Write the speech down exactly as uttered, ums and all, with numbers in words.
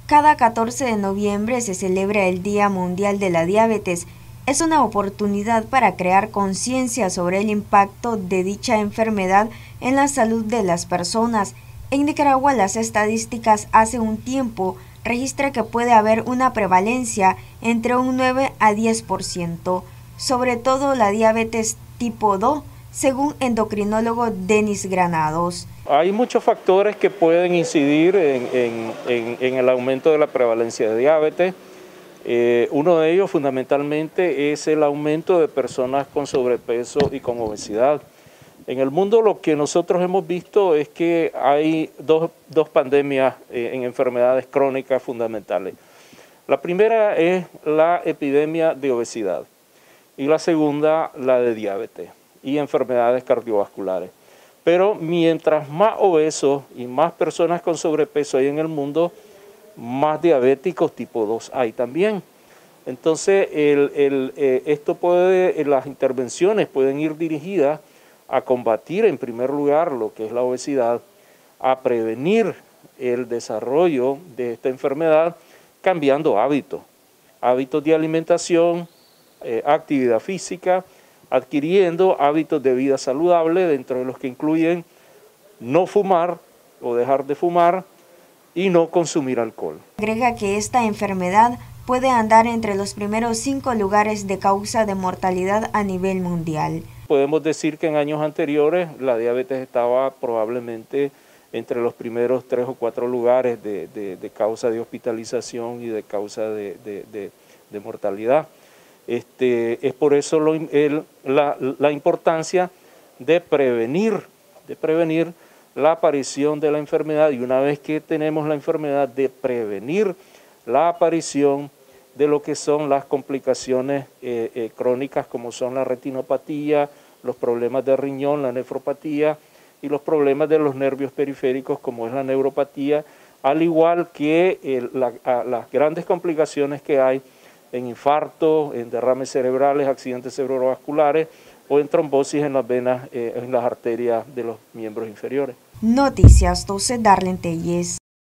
Cada catorce de noviembre se celebra el Día Mundial de la Diabetes. Es una oportunidad para crear conciencia sobre el impacto de dicha enfermedad en la salud de las personas. En Nicaragua, las estadísticas hace un tiempo registra que puede haber una prevalencia entre un nueve a diez por ciento, sobre todo la diabetes tipo dos, según endocrinólogo Denis Granados. Hay muchos factores que pueden incidir en, en, en, en el aumento de la prevalencia de diabetes. Eh, uno de ellos fundamentalmente es el aumento de personas con sobrepeso y con obesidad. En el mundo lo que nosotros hemos visto es que hay dos, dos pandemias eh, en enfermedades crónicas fundamentales. La primera es la epidemia de obesidad y la segunda la de diabetes y enfermedades cardiovasculares. Pero mientras más obesos y más personas con sobrepeso hay en el mundo, más diabéticos tipo dos hay también. Entonces, el, el, eh, esto puede, las intervenciones pueden ir dirigidas a combatir en primer lugar lo que es la obesidad, a prevenir el desarrollo de esta enfermedad cambiando hábitos, hábitos de alimentación, eh, actividad física, adquiriendo hábitos de vida saludable, dentro de los que incluyen no fumar o dejar de fumar y no consumir alcohol. Agrega que esta enfermedad puede andar entre los primeros cinco lugares de causa de mortalidad a nivel mundial. Podemos decir que en años anteriores la diabetes estaba probablemente entre los primeros tres o cuatro lugares de, de, de causa de hospitalización y de causa de, de, de, de mortalidad. Este, es por eso lo, el, la, la importancia de prevenir, de prevenir la aparición de la enfermedad, y una vez que tenemos la enfermedad, de prevenir la aparición de lo que son las complicaciones eh, eh, crónicas, como son la retinopatía, los problemas de riñón, la nefropatía y los problemas de los nervios periféricos, como es la neuropatía, al igual que el, la, a, las grandes complicaciones que hay en infarto, en derrames cerebrales, accidentes cerebrovasculares o en trombosis en las venas, eh, en las arterias de los miembros inferiores. Noticias doce, Darlene Telles.